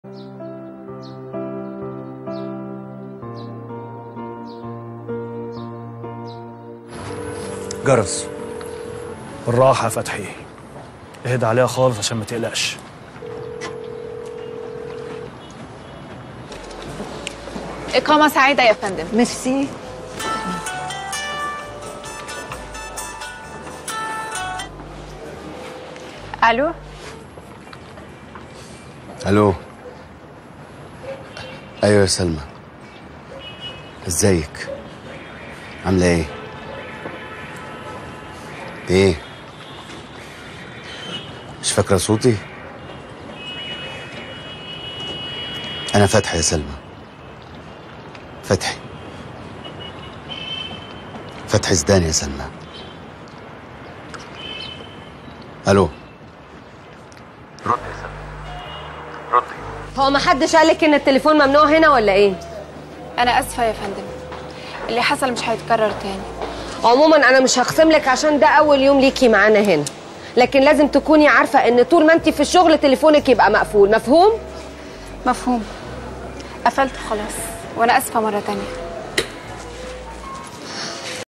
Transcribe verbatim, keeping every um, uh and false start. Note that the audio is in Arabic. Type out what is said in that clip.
جرس. بالراحة يا فتحي، اهدى عليها خالص عشان ما تقلقش. إقامة سعيدة يا فندم. ميرسي. ألو. الو. ايوه يا سلمى، ازيك؟ عامله ايه؟ ايه مش فاكره صوتي؟ انا فتحي يا سلمى، فتحي فتحي زدان يا سلمى. الو. ردي يا سلمى، ردي. هو ما حدش قالك ان التليفون ممنوع هنا ولا ايه؟ أنا آسفة يا فندم، اللي حصل مش هيتكرر تاني. عموما انا مش هخصم لك عشان ده اول يوم ليكي معانا هنا، لكن لازم تكوني عارفه ان طول ما انت في الشغل تليفونك يبقى مقفول. مفهوم؟ مفهوم. قفلت خلاص، وأنا آسفة مرة تانية.